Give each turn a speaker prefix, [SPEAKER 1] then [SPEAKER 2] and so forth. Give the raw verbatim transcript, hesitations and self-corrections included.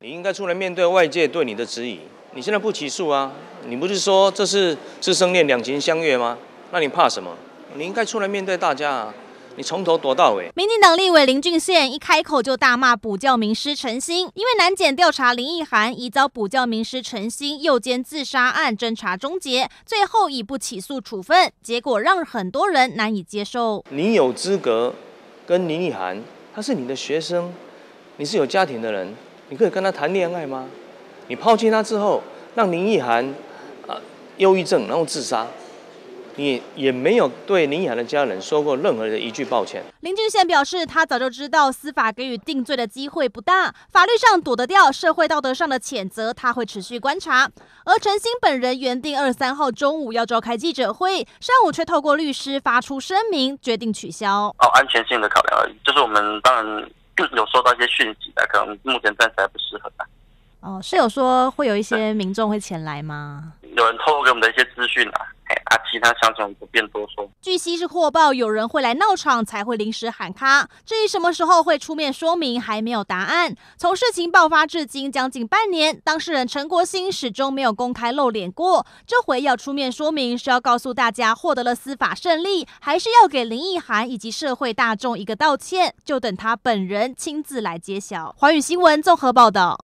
[SPEAKER 1] 你应该出来面对外界对你的质疑。你现在不起诉啊？你不是说这是师生恋两情相悦吗？那你怕什么？你应该出来面对大家啊！你从头躲到尾。
[SPEAKER 2] 民进党立委林俊宪一开口就大骂补教名师陈星，因为南检调查林奕含疑遭补教名师陈星诱奸自杀案侦查终结，最后以不起诉处分，结果让很多人难以接受。
[SPEAKER 1] 你有资格跟林奕含，他是你的学生，你是有家庭的人，你可以跟他谈恋爱吗？你抛弃他之后，让林奕含啊忧郁症，然后自杀。你也没有对林奕含的家人说过任何的一句抱歉。
[SPEAKER 2] 林俊宪表示，他早就知道司法给予定罪的机会不大，法律上躲得掉，社会道德上的谴责他会持续观察。而陈星本人原定二十三号中午要召开记者会，上午却透过律师发出声明，决定取消。
[SPEAKER 3] 哦，安全性的考量而已，就是我们当然有收到一些讯息的，可能目前暂时还不适合的。
[SPEAKER 2] 哦，是有说会有一些民众会前来吗？
[SPEAKER 3] 有人透露给我们的一些资讯啊。啊，其他详情不便多说。
[SPEAKER 2] 据悉是获报有人会来闹场，才会临时喊卡。至于什么时候会出面说明，还没有答案。从事情爆发至今将近半年，当事人陈国兴始终没有公开露脸过。这回要出面说明，是要告诉大家获得了司法胜利，还是要给林奕含以及社会大众一个道歉？就等他本人亲自来揭晓。华语新闻综合报道。